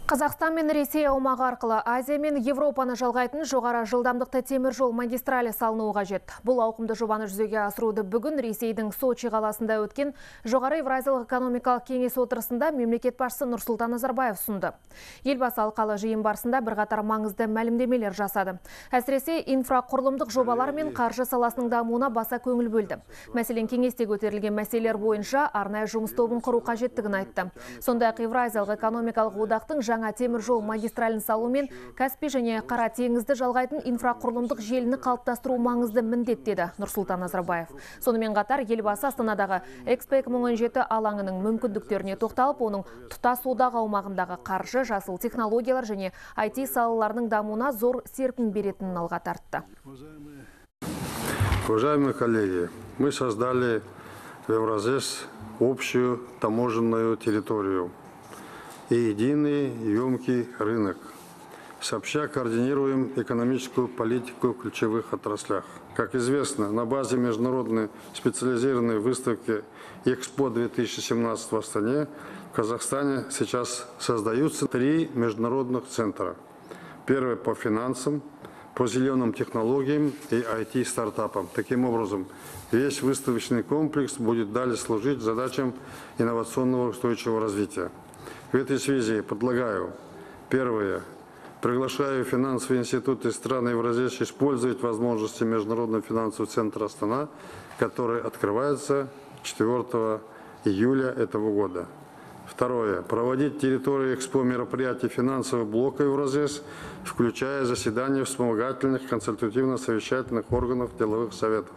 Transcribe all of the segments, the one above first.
Қазақстан мен Ресей аумағы арқылы Азия мен Европаны жалғайтын жоғары жылдамдықты темір жол магистралі салынуы қажет. Бұл ауқымды жобаны жүзеге асыруды бүгін Ресейдің Сочи қаласында өткен жоғары Евразиялық экономикалық кеңес отырысында мемлекет басшысы Нұрсұлтан Назарбаев ұсынды. Елбасы алқалы жиын барысында бірқатар маңызды мәлімдемелер жасады. Әсіресе инфрақұрылымдық жобалар мен қаржы саласының дамуына баса көңіл бөлді. Мәселен, кеңесте көтерілген мәселелер бойынша арнайы жұмыс тобын құру қажеттігін айтты. Сондай-ақ Евразиялық экономикалық одақтың жаңа темір жол магистралін салу мен Каспий және Қара теңізді жалғайтын инфрақұрылымдық желіні қалыптастыру маңызды міндет деді Нұрсұлтан Назарбаев. Сонымен қатар елбасы Астанадағы Экспо 2017 алаңының мүмкіндіктеріне тоқталып, оның тұтас одақ аумағындағы қаржы, жасыл технологиялар және IT салаларының дамуына зор серпін беретінін алға тартты. Уважаемые коллеги, мы создали в Евразес общую таможенную территорию и единый емкий рынок. Сообща координируем экономическую политику в ключевых отраслях. Как известно, на базе международной специализированной выставки Экспо-2017 в Астане в Казахстане сейчас создаются 3 международных центра. Первый по финансам, по зеленым технологиям и IT-стартапам. Таким образом, весь выставочный комплекс будет далее служить задачам инновационного устойчивого развития. В этой связи предлагаю, первое, приглашаю финансовые институты стран Евразии использовать возможности Международного финансового центра Астана, который открывается 4 июля этого года. Второе, проводить территорию Экспо мероприятий финансового блока Евразес, включая заседания вспомогательных консультативно-совещательных органов деловых советов.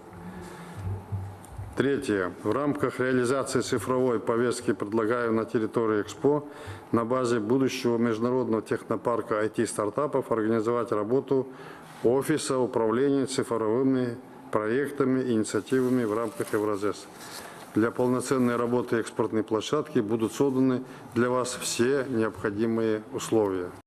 Третье. В рамках реализации цифровой повестки предлагаю на территории Экспо на базе будущего международного технопарка IT-стартапов организовать работу офиса управления цифровыми проектами и инициативами в рамках Евразес. Для полноценной работы экспортной площадки будут созданы для вас все необходимые условия.